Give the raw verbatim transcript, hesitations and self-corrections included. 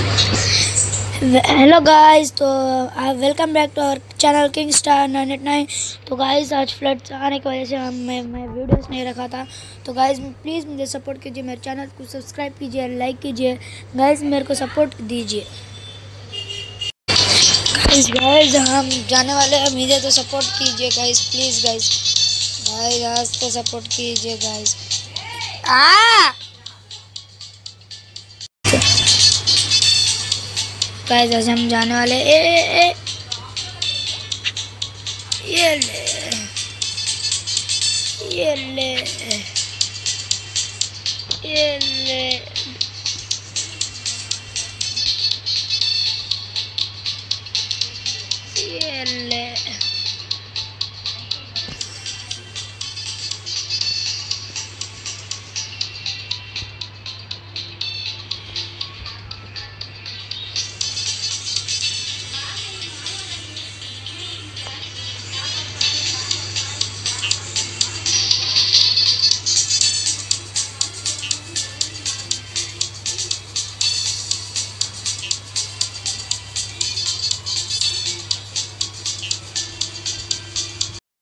Hello guys, तो welcome back to our channel king star nine eight nine. तो guys आज flood आने की वजह से हम मैं मैं वीडियोस नहीं रखा था। तो गाइस प्लीज़ मुझे सपोर्ट कीजिए, मेरे चैनल को सब्सक्राइब कीजिए, लाइक कीजिए। गाइस मेरे को सपोर्ट दीजिए। गाइस गाइस हम जाने वाले हैं, मुझे तो सपोर्ट कीजिए गाइस, प्लीज़ गाइस। गाइस आज तो सपोर्ट कीजिए गाइस। आ गाइस आज हम जाने वाले ए, ए, ए, ये ले ये ले ये ले ये